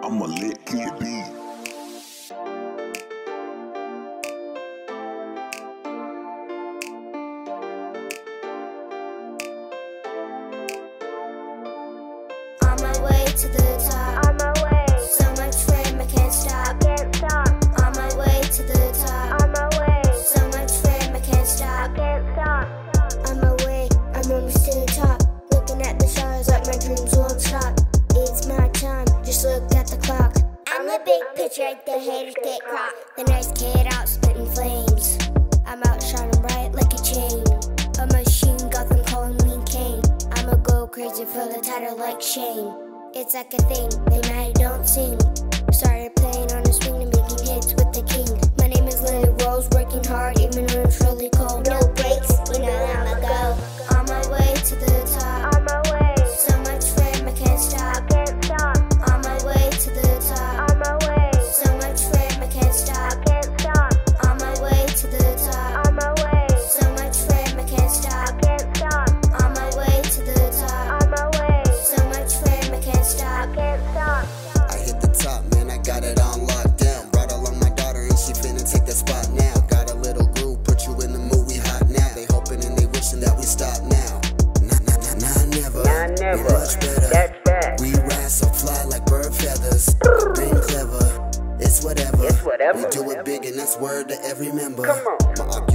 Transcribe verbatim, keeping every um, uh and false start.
I'm a lit kid B. On my way to the top. On my way. So much fame I can't stop. I can't stop. On my way to the top. On my way. So much fame I can't stop. I can't stop. On my way, I'm almost to the top. Looking at the stars like my dreams won't stop. It's my time, just look at the clock. I'm the big picture, the haters get caught. The nice kid out spitting flames. I'm out shining bright like a chain. A machine got them calling me Kane. I'ma go crazy for the title like Shane. It's like a thing, they might don't sing. Started playing on the swing and making hits with the king. My name is Layla, working hard even when it's really cold. No breaks, you know I'ma go. On my way to the top. On my way. So much fame I can't stop. I can't stop. On my way to the top. On my way. So much fame I can't stop. I can't stop. On my way to the top. On my way. So much fame I can't stop. I can't stop. On my way to the top. On my way. So much fame I can't stop. I can't stop. I hit the top, man, I got it on lockdown. Brought along my daughter and she finna take the spot now. Got a little groove, put you in the mood, we hot now. They hoping and they wishing that we stop now. Nah, nah, nah, nah, never. Nah, never. We're much better. That's that. We rise so fly like bird feathers. Being clever, it's whatever. It's whatever. We do it big and that's word to every member. Come on. My